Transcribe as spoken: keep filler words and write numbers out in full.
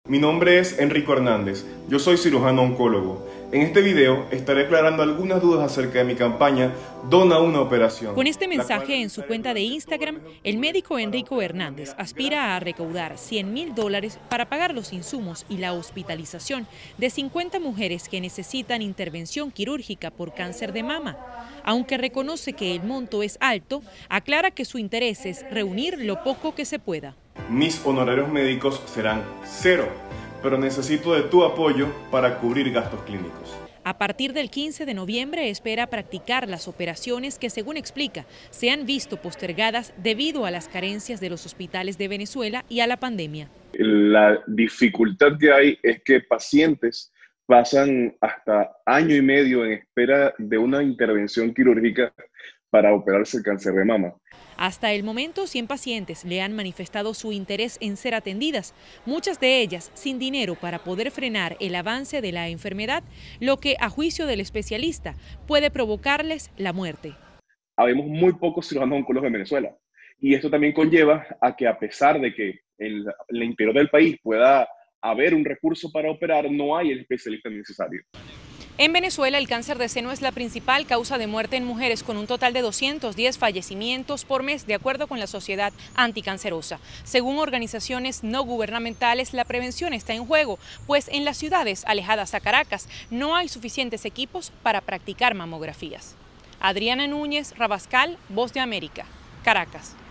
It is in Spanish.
Mi nombre es Enrico Hernández, yo soy cirujano oncólogo. En este video estaré aclarando algunas dudas acerca de mi campaña Dona una operación. Con este mensaje en su cuenta de Instagram, el médico Enrico Hernández aspira a recaudar cien mil dólares para pagar los insumos y la hospitalización de cincuenta mujeres que necesitan intervención quirúrgica por cáncer de mama. Aunque reconoce que el monto es alto, aclara que su interés es reunir lo poco que se pueda. Mis honorarios médicos serán cero, pero necesito de tu apoyo para cubrir gastos clínicos. A partir del quince de noviembre espera practicar las operaciones que, según explica, se han visto postergadas debido a las carencias de los hospitales de Venezuela y a la pandemia. La dificultad que hay es que pacientes pasan hasta año y medio en espera de una intervención quirúrgica para operarse el cáncer de mama. Hasta el momento, cien pacientes le han manifestado su interés en ser atendidas, muchas de ellas sin dinero para poder frenar el avance de la enfermedad, lo que, a juicio del especialista, puede provocarles la muerte. Habemos muy pocos cirujanos oncólogos en Venezuela y esto también conlleva a que, a pesar de que en el interior del país pueda haber un recurso para operar, no hay el especialista necesario. En Venezuela, el cáncer de seno es la principal causa de muerte en mujeres, con un total de doscientos diez fallecimientos por mes, de acuerdo con la Sociedad Anticancerosa. Según organizaciones no gubernamentales, la prevención está en juego, pues en las ciudades alejadas a Caracas no hay suficientes equipos para practicar mamografías. Adriana Núñez Rabascal, Voz de América, Caracas.